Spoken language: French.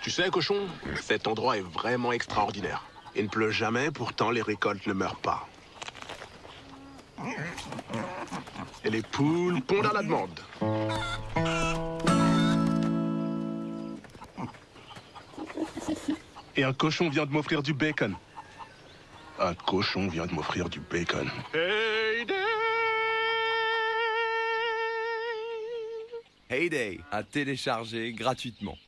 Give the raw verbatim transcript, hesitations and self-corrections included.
Tu sais, cochon, cet endroit est vraiment extraordinaire. Il ne pleut jamais, pourtant les récoltes ne meurent pas. Et les poules pondent à la demande. Et un cochon vient de m'offrir du bacon. Un cochon vient de m'offrir du bacon. Hey day! Heyday, à télécharger gratuitement.